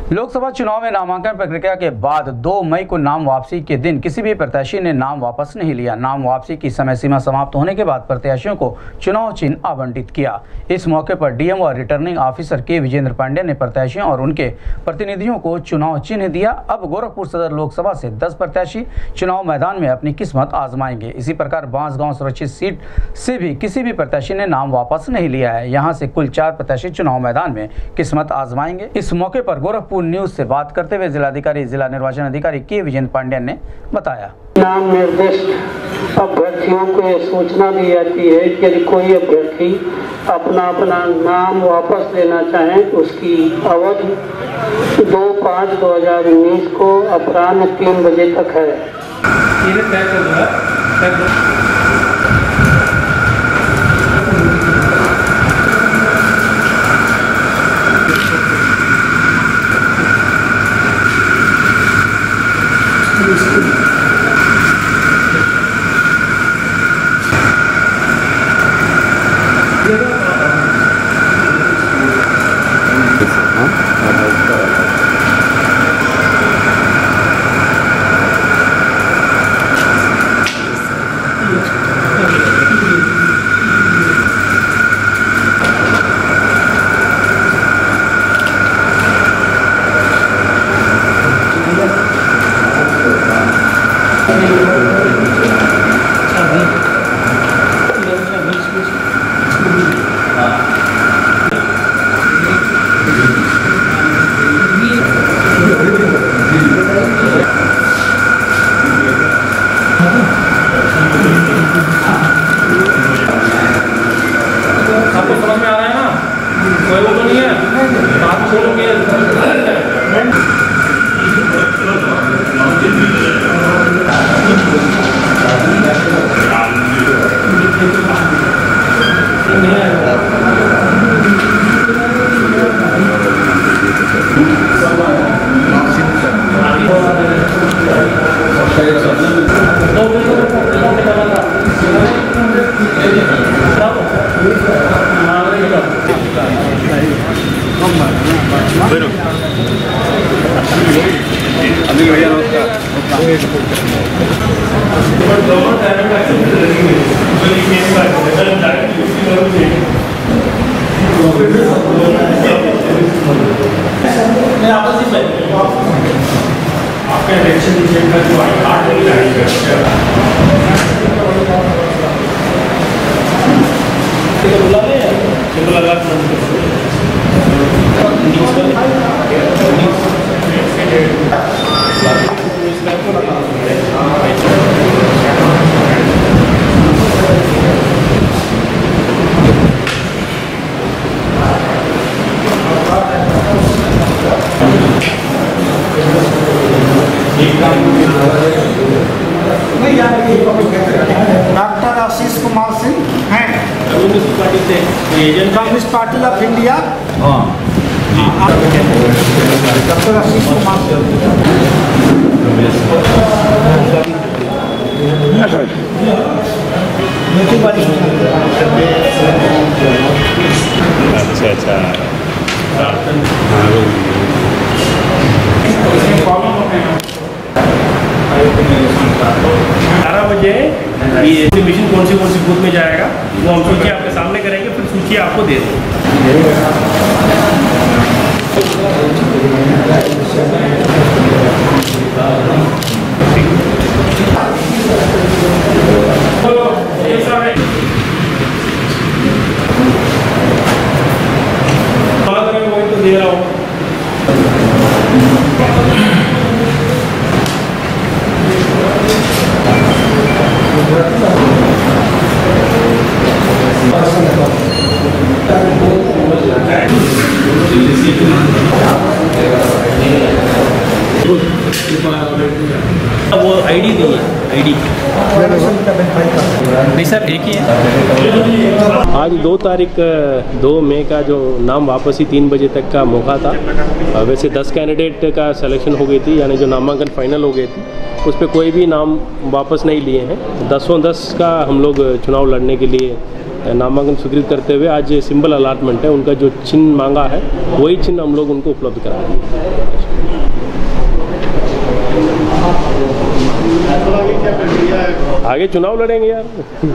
लोकसभा चुनाव में नामांकन प्रक्रिया के बाद 2 मई को नाम वापसी के दिन किसी भी प्रत्याशी ने नाम वापस नहीं लिया। नाम वापसी की समय सीमा समाप्त होने के बाद प्रत्याशियों को चुनाव चिन्ह आवंटित किया। इस मौके पर डीएम और रिटर्निंग ऑफिसर के विजेंद्र पांडे ने प्रत्याशियों और उनके प्रतिनिधियों को चुनाव चिन्ह दिया। अब गोरखपुर सदर लोकसभा से 10 प्रत्याशी चुनाव मैदान में अपनी किस्मत आजमाएंगे। इसी प्रकार बांसगांव सुरक्षित सीट से भी किसी भी प्रत्याशी ने नाम वापस नहीं लिया है। यहाँ से कुल 4 प्रत्याशी चुनाव मैदान में किस्मत आजमाएंगे। इस मौके पर गोरखपुर न्यूज से बात करते हुए जिलाधिकारी जिला निर्वाचन अधिकारी के विजेंद्र पांड्यन ने बताया। नाम निर्दिष्ट अभ्यर्थियों को यह सूचना दी जाती है कि यदि कोई अभ्यर्थी अपना नाम वापस लेना चाहे तो उसकी अवधि 2/5/2019 को अपराह्न 3 बजे तक है। आपको समझ में आ रहा है ना? कोई वो तो नहीं है? बात छोड़ोगे भैया नमस्कार। आपका इलेक्शन का जो आई कार्ड बुला डॉक्टर आशीष कुमार सिंह हैं communist party of India. Doctor Ashish Kumar अच्छा 11 बजे ये एग्जीबिशन कौन सी बूथ में जाएगा वो हम सूची आपके सामने करेंगे, फिर सूची आपको दे दे रहा हूँ। वो आईडी दी है, आईडी नहीं सर एक ही है। आज 2 मई का जो नाम वापसी 3 बजे तक का मौका था। वैसे 10 कैंडिडेट का सिलेक्शन हो गई थी, यानी जो नामांकन फाइनल हो गई थी उस पर कोई भी नाम वापस नहीं लिए हैं। 10 का हम लोग चुनाव लड़ने के लिए नामांकन स्वीकृत करते हुए आज सिंबल अलॉटमेंट है, उनका जो चिन्ह मांगा है वही चिन्ह हम लोग उनको उपलब्ध कराएंगे। आगे चुनाव लड़ेंगे यार।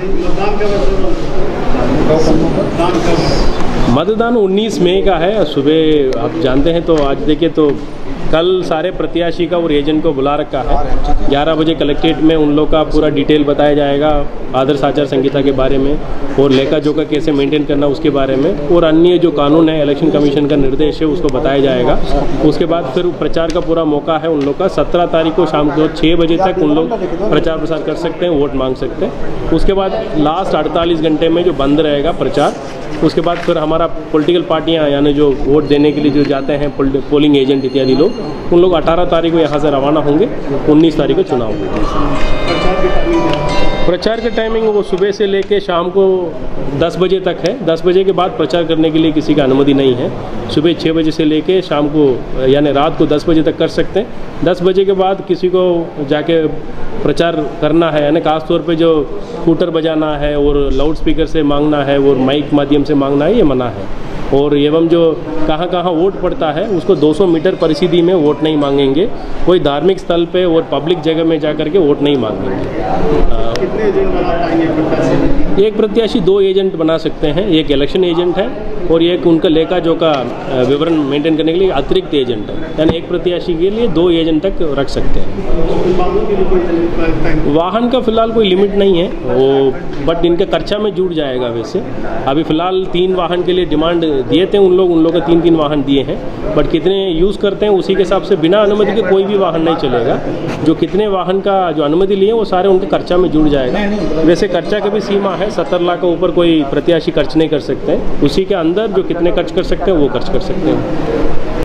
मतदान 19 मई का है। सुबह आप जानते हैं, तो आज देखिए तो कल सारे प्रत्याशी का और एजेंट को बुला रखा है। 11 बजे कलेक्ट्रेट में उन लोग का पूरा डिटेल बताया जाएगा, आदर्श आचार संहिता के बारे में और लेखा जोखा कैसे मेंटेन करना उसके बारे में, और अन्य जो कानून है, इलेक्शन कमीशन का निर्देश है, उसको बताया जाएगा। उसके बाद फिर प्रचार का पूरा मौका है उन लोग का। 17 तारीख को शाम को 6 बजे तक उन लोग प्रचार प्रसार कर सकते हैं, वोट मांग सकते हैं। उसके बाद लास्ट 48 घंटे में जो बंद रहेगा प्रचार, उसके बाद फिर हमारा पॉलिटिकल पार्टियां यानी जो वोट देने के लिए जो जाते हैं पोलिंग एजेंट इत्यादि लोग, उन लोग 18 तारीख को यहाँ से रवाना होंगे। 19 तारीख को चुनाव होगा। प्रचार का टाइमिंग वो सुबह से लेके शाम को 10 बजे तक है। 10 बजे के बाद प्रचार करने के लिए किसी का अनुमति नहीं है। सुबह 6 बजे से लेके शाम को यानी रात को 10 बजे तक कर सकते हैं। 10 बजे के बाद किसी को जाके प्रचार करना है, यानी खास तौर पे जो स्कूटर बजाना है और लाउड स्पीकर से मांगना है और माइक माध्यम से मांगना है, ये मना है। और एवं जो कहाँ कहाँ वोट पड़ता है उसको 200 मीटर परिसीधी में वोट नहीं मांगेंगे। कोई धार्मिक स्थल पे और पब्लिक जगह में जा कर के वोट नहीं मांगेंगे। कितने एजेंट बना पाएंगे प्रत्याशी? एक प्रत्याशी 2 एजेंट बना सकते हैं। एक इलेक्शन एजेंट है और एक उनका लेखा जोखा विवरण मेंटेन करने के लिए अतिरिक्त एजेंट है। यानी एक प्रत्याशी के लिए 2 एजेंट तक रख सकते हैं। वाहन का फिलहाल कोई लिमिट नहीं है वो, बट इनका खर्चा में जुड़ जाएगा। वैसे अभी फिलहाल 3 वाहन के लिए डिमांड दिए थे उन लोग का 3-3 वाहन दिए हैं, बट कितने यूज़ करते हैं उसी के हिसाब से बिना अनुमति के कोई भी वाहन नहीं चलेगा। जो कितने वाहन का जो अनुमति लिए वो सारे उनके खर्चा में जुड़ जाएगा। वैसे खर्चा की भी सीमा है, 70 लाख के ऊपर कोई प्रत्याशी खर्च नहीं कर सकते हैं। उसी के अंदर जो कितने खर्च कर सकते हैं वो खर्च कर सकते हैं।